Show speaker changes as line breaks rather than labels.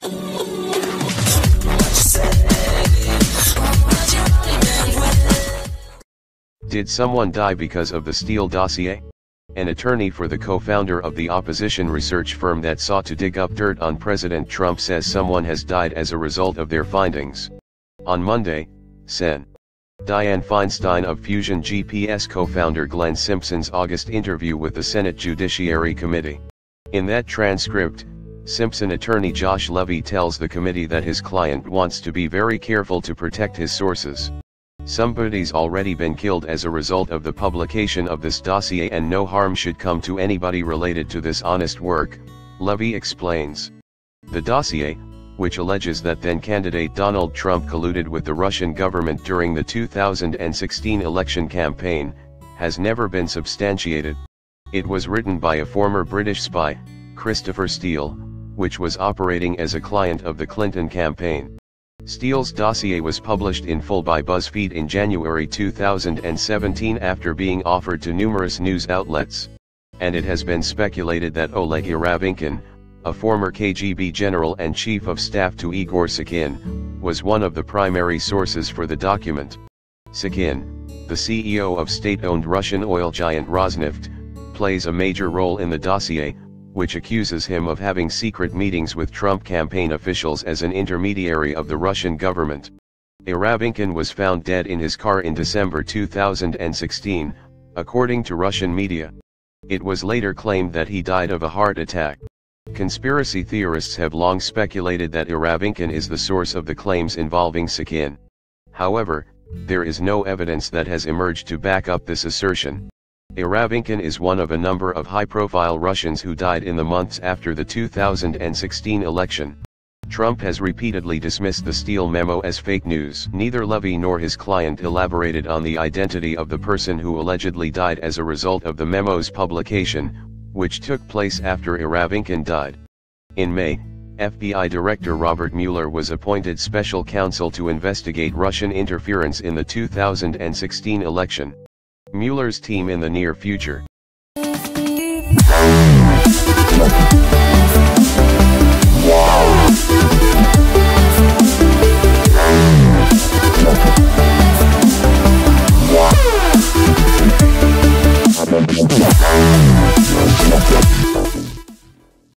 Did someone die because of the Steele dossier? An attorney for the co-founder of the opposition research firm that sought to dig up dirt on President Trump says someone has died as a result of their findings. On Monday, Sen. Dianne Feinsteinof Fusion GPS co-founder Glenn Simpson's August interview with the Senate Judiciary Committee. In that transcript, Simpson attorney Josh Levy tells the committee that his client wants to be very careful to protect his sources. Somebody's already been killed as a result of the publication of this dossier and no harm should come to anybody related to this honest work, Levy explains. The dossier, which alleges that then-candidate Donald Trump colluded with the Russian government during the 2016 election campaign, has never been substantiated. It was written by a former British spy, Christopher Steele, which was operating as a client of the Clinton campaign. Steele's dossier was published in full by BuzzFeed in January 2017 after being offered to numerous news outlets. And it has been speculated that Oleg Yaravenkin, a former KGB general and chief of staff to Igor Sakhin, was one of the primary sources for the document. Sakhin, the CEO of state-owned Russian oil giant Rosneft, plays a major role in the dossier, which accuses him of having secret meetings with Trump campaign officials as an intermediary of the Russian government. Yaravenkin was found dead in his car in December 2016, according to Russian media. It was later claimed that he died of a heart attack. Conspiracy theorists have long speculated that Yaravenkin is the source of the claims involving Sakhin. However, there is no evidence that has emerged to back up this assertion. Yaravenkin is one of a number of high-profile Russians who died in the months after the 2016 election. Trump has repeatedly dismissed the Steele memo as fake news. Neither Levy nor his client elaborated on the identity of the person who allegedly died as a result of the memo's publication, which took place after Yaravenkin died. In May, FBI Director Robert Mueller was appointed special counsel to investigate Russian interference in the 2016 election. Mueller's team in the near future.
Wow.